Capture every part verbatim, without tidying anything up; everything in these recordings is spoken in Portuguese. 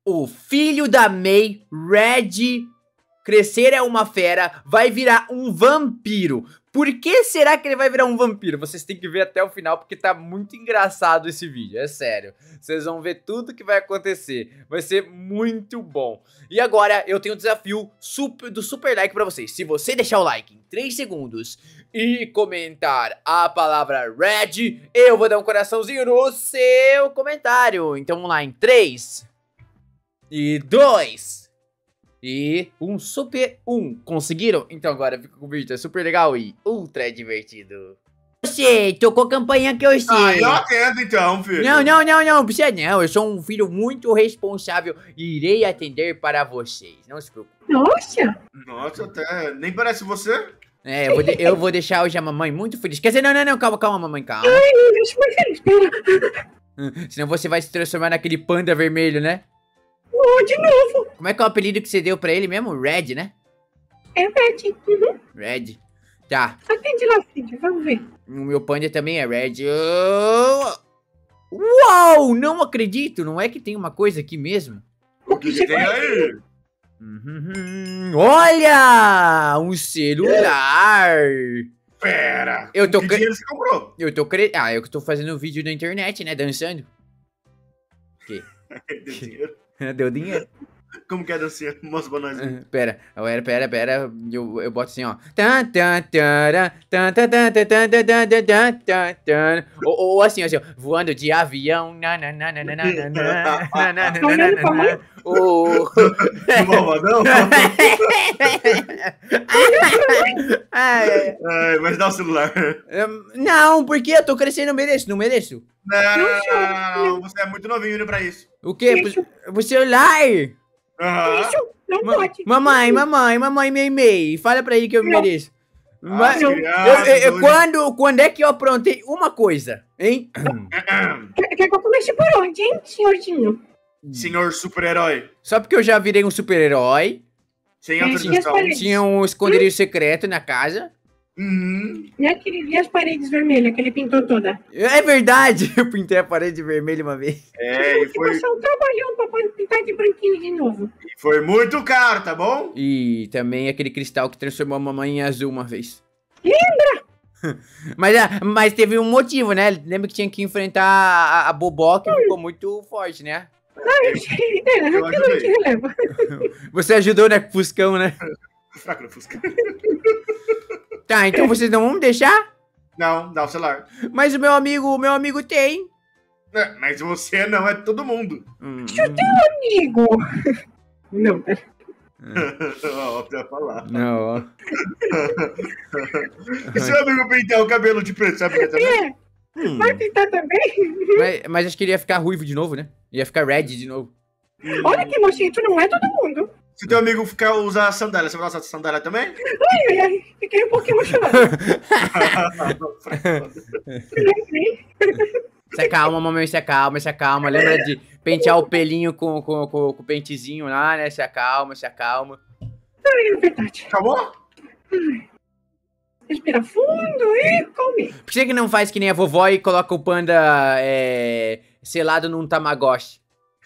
O filho da May, Red, crescer é uma fera, vai virar um vampiro. Por que será que ele vai virar um vampiro? Vocês têm que ver até o final, porque tá muito engraçado esse vídeo, é sério. Vocês vão ver tudo que vai acontecer, vai ser muito bom. E agora eu tenho um desafio super, do super like pra vocês. Se você deixar o like em três segundos e comentar a palavra Red, eu vou dar um coraçãozinho no seu comentário. Então vamos lá, em três e dois e um super um. Conseguiram? Então agora fica com o vídeo, é super legal e ultra divertido. Você tocou a campainha que eu sei. Ah, eu atendo então, filho. Não, não, não, não, precisa não. Eu sou um filho muito responsável e irei atender para vocês. Não se preocupe. Nossa! Nossa, até nem parece você. É, eu vou, de, eu vou deixar hoje a mamãe muito feliz. Quer dizer, não, não, não, calma, calma, mamãe, calma. Ai, me deixa mais feliz, pera. Senão você vai se transformar naquele panda vermelho, né? Oh, de novo. Como é que é o apelido que você deu pra ele mesmo? Red, né? É Red. Uhum. Red. Tá. Atende lá, filho, vamos ver. O meu panda também é Red. Oh! Uau, não acredito. Não é que tem uma coisa aqui mesmo? O que, que tem aí? Uhum. Olha! Um celular! Pera! Eu tô que cre... dinheiro você comprou? Eu tô cre... Ah, eu que tô fazendo um vídeo na internet, né? Dançando. O quê? Deu dinheiro. Deu dinheiro. Como que é dancinha? Mostra pra nós. Uh, pera, pera, pera, pera. Eu, eu boto assim, ó. Tan, tan, tara, tan, tan, tan, tan, tan, tan, tan, tan, tan, tan. Ou, ou assim, assim, ó. Voando de avião. Na, na, na, na, na, na, na, na, na, na, na, na. Oh. Do Malvadão? Ai, Ai, mas dá o celular. um, não, porque eu tô crescendo, não mereço, não mereço. Não, não, não, você é muito novinho pra isso. O quê? Isso. O celular? Aham. Isso, não Ma pode. mamãe, mamãe, mamãe, mei, mei. Fala pra ele que eu Não. mereço. Ah, Mas, eu, crianças, eu- eu- hoje- quando, quando é que eu aprontei uma coisa, hein? Quer, quer que eu comece por onde, hein, senhorzinho? Senhor super-herói. Só porque eu já virei um super-herói, Sem É, autorização. e as tinha um esconderijo secreto na casa. Uhum. E aquele, e as paredes vermelhas que ele pintou toda? É verdade, eu pintei a parede vermelha uma vez. É, e Que foi, passar um trabalhão pra poder pintar de branquinho de novo. foi muito caro, tá bom? E também aquele cristal que transformou a mamãe em azul uma vez. Lembra? Mas, ah, mas teve um motivo, né? Lembra que tinha que enfrentar a, a Bobó, que ficou muito forte, né? Ah, eu sei dela, Eu aquilo não te ajudei. releva. Você ajudou, né, Fuscão, né? Fraco no Fusca. Tá, então vocês não vão me deixar? Não, dá o celular. Mas o meu amigo, o meu amigo tem. É, mas você não é todo mundo. Hum, Amigo. Não, pera. Ó, pra falar. não. E seu amigo pintar o cabelo de preto, sabe que também? É, Hum, vai pintar também? mas, mas acho que ele ia ficar ruivo de novo, né? Ia ficar red de novo. Olha que mocinho, tu não é todo mundo. Se teu amigo ficar usar sandália, você vai usar sandália também? Ai, ai, ai, fiquei um pouquinho emocionada. Lembrei. Se acalma, mamãe, se acalma, se acalma. Lembra de pentear o pelinho com, com, com, com o pentezinho lá, né? Se acalma, se acalma. Ai, é verdade. Acabou? Respira fundo e come. Por que você que não faz que nem a vovó e coloca o panda é, selado num Tamagotchi?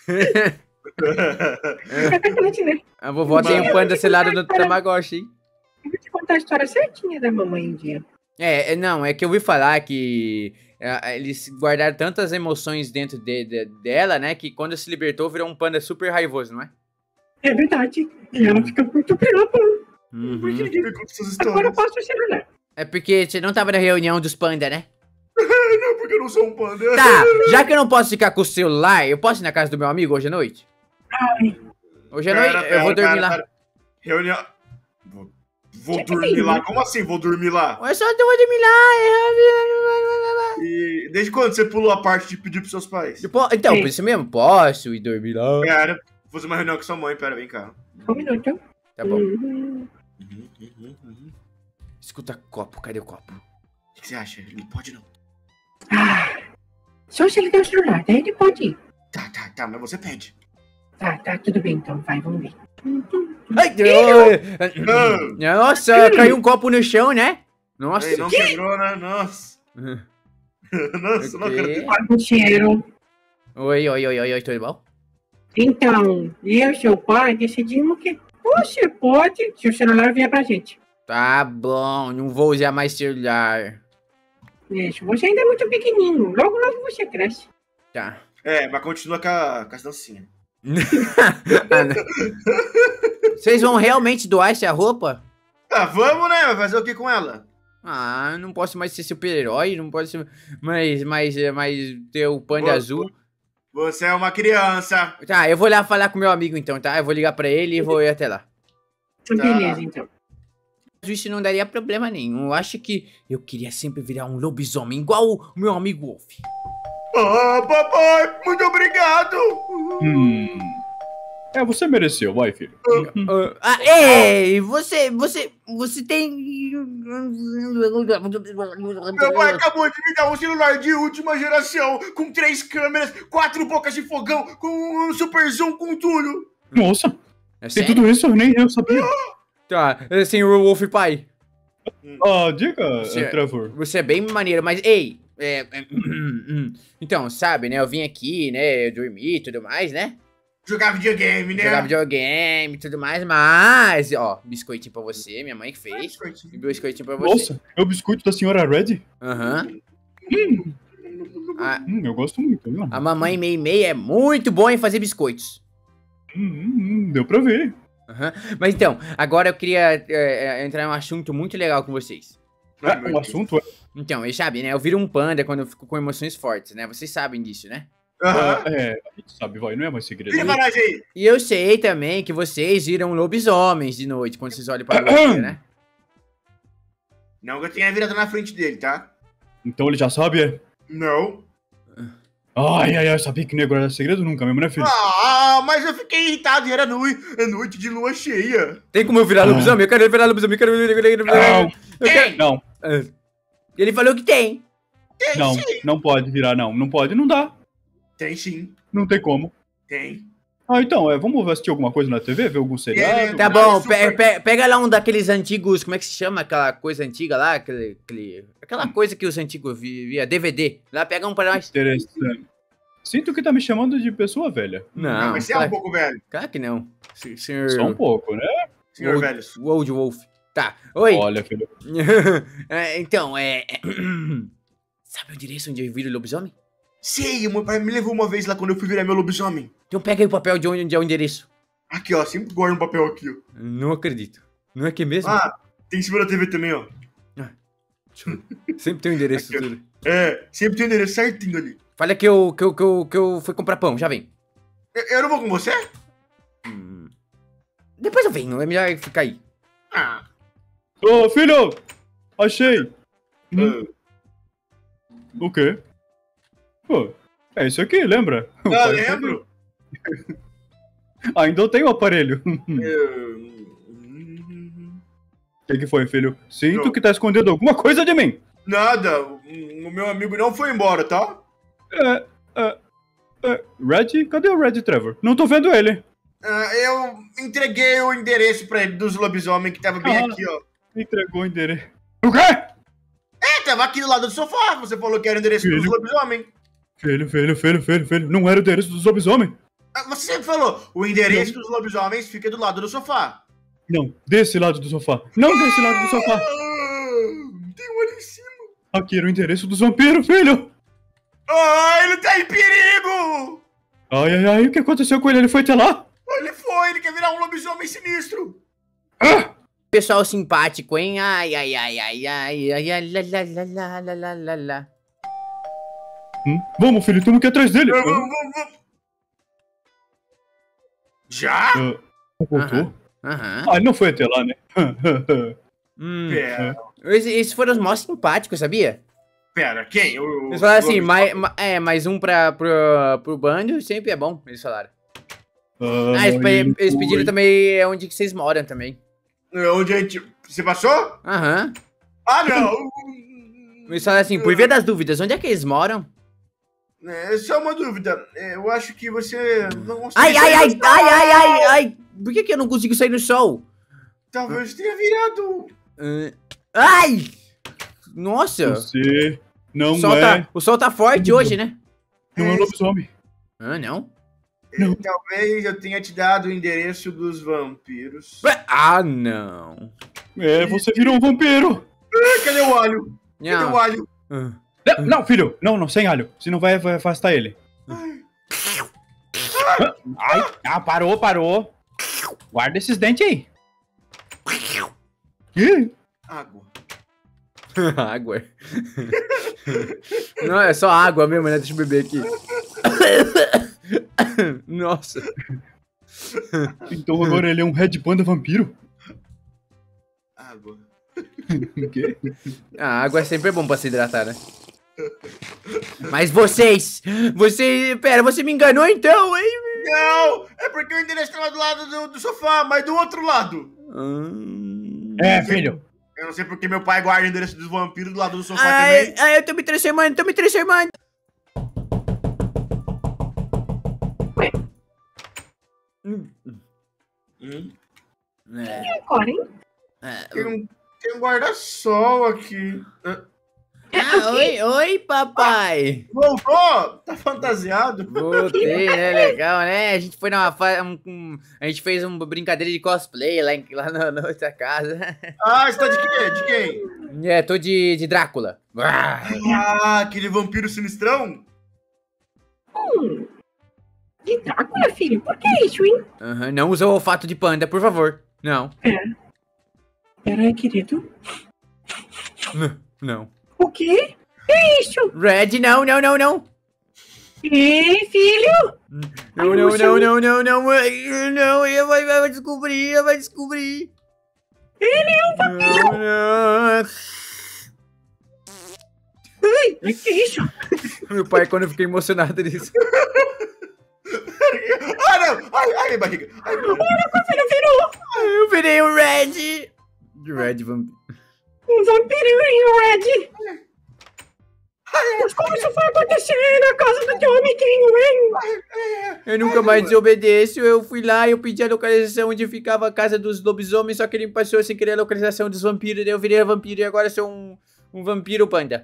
Exatamente, né? A vovó tem o panda selado no Tamagotchi, hein? Eu vou te contar a história certinha da mamãe um dia. É, é, não, é que eu ouvi falar que é, eles guardaram tantas emoções dentro de, de- dela, né? Que quando se libertou virou um panda super raivoso, não é? É verdade. E ela fica muito preocupada. Por que Uhum. que me conta essas Agora eu histórias? passo o celular. É porque você não tava na reunião dos pandas, né? Não, porque eu não sou um panda. Tá, já que eu não posso ficar com o celular, eu posso ir na casa do meu amigo hoje à noite? Ai, Hoje à Pera, noite eu pera, vou dormir pera, lá. pera. Reunião. Vou, vou Você dormir tem, lá? né? Como assim vou dormir lá? Eu só eu vou dormir lá. E desde quando você pulou a parte de pedir pros seus pais? Eu po- Então, Sim. por isso mesmo, posso ir dormir lá. Cara, vou fazer uma reunião com sua mãe, pera, vem cá. um minuto. Tá bom. Uhum. Uhum, uhum, uhum. Escuta, copo, cadê o copo? O que que você acha? Ele pode não? Ah, só se ele der o celular, daí ele pode ir. Tá, tá, tá, mas você pede. Tá, tá, tudo bem então, vai, vamos ver. Ai, Não. nossa, caiu um copo no chão, né? Nossa. Ei, não quebrou, né? Nossa. Nossa, não Ok. acredito. Olha o cheiro. Oi, oi, oi, oi, oi, tudo bom? Então, eu e seu pai decidimos que você pode se o celular vier pra gente. Tá bom, não vou usar mais celular. Isso, você ainda é muito pequenininho. Logo, logo você cresce. Tá. É, mas continua com, a, com as dancinhas. Ah, não. Vocês vão realmente doar essa roupa? Ah, vamos, né? Vai fazer o que com ela? Ah, eu não posso mais ser super-herói, não posso mais, mais, mais ter o panda Boa, azul. Você é uma criança. Tá, eu vou lá falar com meu amigo então, tá? Eu vou ligar pra ele e vou ir até lá. Beleza, então. Isso não daria problema nenhum. Eu acho que eu queria sempre virar um lobisomem, igual o meu amigo Wolf. Ah, papai, muito obrigado. Hum. É, você mereceu, vai, filho. Uh, ah, ei, você, você, você tem... Meu pai acabou de me dar um celular de última geração, com três câmeras, quatro bocas de fogão, com um super zoom, com tudo. Nossa, É tem sério? tudo isso, nem eu sabia. Tá, senhor Wolf pai. Ah, diga, Você- Trevor. Você é bem maneiro, mas ei... é, é, então, sabe, né? Eu vim aqui, né? Dormir e tudo mais, né? Jogar videogame, né? Jogar videogame e tudo mais, mas... Ó, biscoitinho pra você, minha mãe que fez. E biscoitinho pra você. Nossa, é o biscoito da senhora Red? Aham. A, Hum, eu gosto muito. Viu? a mamãe Mei Mei é muito boa em fazer biscoitos. Hum, hum, hum, deu pra ver. Aham. Mas então, agora eu queria é, é, entrar em um assunto muito legal com vocês. Ai, É, meu o Deus. assunto é... Então, vocês sabem, né? Eu viro um panda quando eu fico com emoções fortes, né? Vocês sabem disso, né? Aham. É, a gente sabe, vai, não é mais segredo. Vira pra nós aí. E eu sei também que vocês viram lobisomens de noite quando vocês olham pra lua, né? Não que eu tenha virado na frente dele, tá? Então ele já sabe, é? Não. Ai, ai, ai, sabia que negro era segredo nunca mesmo, né, filho? Ah, mas eu fiquei irritado e era noite, é noite de lua cheia. Tem como eu virar Ah. lobisomem? Eu quero virar lobisomem, eu quero virar lobisomem. Não, Eu quero... não, Ah. Ele falou que tem. Tem não, sim. não pode virar, não. Não pode, não dá. Tem sim. Não tem como. Tem. Ah, então, é, vamos assistir alguma coisa na T V? Ver algum seriado? Tá Mas bom, super- pe- pe- pega lá um daqueles antigos, como é que se chama aquela coisa antiga lá? Aquele, aquele- aquela coisa que os antigos vi- via, D V D. Lá, pega um pra nós. Interessante. Sinto que tá me chamando de pessoa velha. Não, Não, mas você é um claro, pouco velho. claro que não. Se- Senhor... Só um pouco, né? Senhor Old, velho. Old Wolf. Tá, oi. Olha, filho. É, então, é... Sabe o endereço onde eu viro lobisomem? Sei, o meu pai me levou uma vez lá quando eu fui virar meu lobisomem. Então pega aí o papel de onde é o endereço. Aqui, ó, sempre guarda um papel aqui, ó. Não acredito. Não é que mesmo? Ah, tem em cima da T V também, ó. Sempre tem o endereço Aqui, ó. tudo. É, sempre tem o endereço certinho ali. Fala que eu, que, eu, que, eu, que eu fui comprar pão, já vem. Eu, eu não vou com você? Hum. Depois eu venho, é melhor ficar aí. Ah. Ô, filho! Achei! Hum, ah. o quê? Pô, é isso aqui, lembra? O Ah, pai lembro. sabia. Ainda eu tenho o aparelho. O Eu- que, que foi, filho? Sinto Não. que tá escondendo alguma coisa de mim. Nada, o o meu amigo não foi embora, tá? É, é, é. Red? Cadê o Red Trevor? Não tô vendo ele. Ah, eu entreguei o endereço pra ele dos lobisomem que tava bem Ah. aqui, ó. Entregou o endereço. O quê? É, tava aqui do lado do sofá. Você falou que era o endereço dos Filho. lobisomem. Filho, filho, filho, filho, filho. Não era o endereço dos lobisomens. Ah, Você sempre falou, o endereço dos lobisomens fica do lado do sofá. Não, desse lado do sofá. Não desse lado do sofá. Ah, tem um ali em cima. Aqui era o endereço dos vampiros, filho. Ah, ele tá em perigo! Ai, ai, ai, o que aconteceu com ele? Ele foi até lá? Ele foi, ele quer virar um lobisomem sinistro. Ah! Pessoal simpático, hein? Ai, ai, ai, ai, ai, ai, ai, lá, lá, lá, lá, lá, lá, lá. Hum? Vamos, filho, temos que ir atrás dele. Vamos, vamos, vamos. Já? Ah, voltou? Aham. Ah, ele não foi até lá, né? Hum. Pera, Esses, esses foram os mais simpáticos, sabia? pera, quem? O, Eles falaram assim, o- mais, ma- é, mais um pra, pro, pro bando sempre é bom, eles falaram. Ah, eles, pe- eles pediram também onde que vocês moram também. Onde a gente... Você passou? Aham. Ah, não. Eles falaram assim, por via das dúvidas, onde é que eles moram? É só uma dúvida. É, Eu acho que você não consegue Ai, ai, sair ai, do- ai, ai, ai, ai. Por que que eu não consigo sair no sol? Talvez tenha virado. Ah, ai! Nossa! Você não O sol, é... tá, o sol tá forte hoje, né? Não é um lobisomem. Ah, não? Não. Talvez eu tenha te dado o endereço dos vampiros. Ah, não. É, você virou um vampiro. Ah, cadê o alho? Cadê Não. o alho? Ah. Não, não, filho. Não, não, sem alho. Senão vai, vai afastar ele. Ai, ah, parou, parou. Guarda esses dentes aí. Ih, Água. Água. Não, é só água mesmo, né? Deixa eu beber aqui. Nossa. então agora ele é um Red Panda vampiro? Água. O quê? A água é sempre bom pra se hidratar, né? Mas vocês... Você... Pera, você me enganou então, hein? Não! É porque o endereço tava do lado do, do sofá, mas do outro lado. Hum... É, filho. Eu não sei porque meu pai guarda o endereço dos vampiros do lado do sofá Ai, também. ai, eu tô me transformando, tô me transformando. Hum. Hum. É, Agora, hein? é. Tem um, tem um guarda-sol aqui. Ah, Ah, oi, oi, papai. voltou? Tá fantasiado? Voltei, né? Legal, né? A gente foi numa fa... um, um- a gente fez uma brincadeira de cosplay lá, em, lá na, na outra casa. Ah, você tá de quê? De quem? É, tô de, de Drácula. Ah, Ah, aquele vampiro sinistrão? Hum. De Drácula, filho? Por que isso, hein? aham, não usa o olfato de panda, por favor. Não. Pera aí, querido. N- Não. O quê? Que isso? Red, não, não, não, não. Ei, filho! Não, Ai, não, você- não, não, não, não. Ai, não, ele vai, vai descobrir, ele vai descobrir. Ele é um vampiro! Não, não. Ai, que isso? Meu pai, quando eu fiquei emocionado nisso. Ah, não! Ai, ai, minha barriga! Ai, meu Deus. Filho virou Eu virei o Red. Red vampiro. um vampirinho, Red! Mas como isso foi acontecer na casa do teu amiguinho, hein? Eu nunca mais desobedeço. Eu fui lá e eu pedi a localização onde ficava a casa dos lobisomens, só que ele me passou sem querer a localização dos vampiros. Daí eu virei vampiro e agora sou um, um vampiro panda.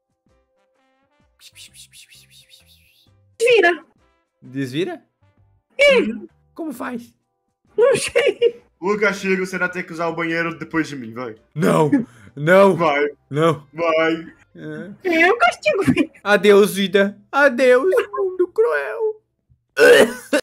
Vira! Desvira? Como faz? Não sei! Lucas, chega, você vai ter que usar o banheiro depois de mim, vai. Não, não, Vai, não. vai. É. É o castigo, filho! Adeus, vida. Adeus, mundo cruel.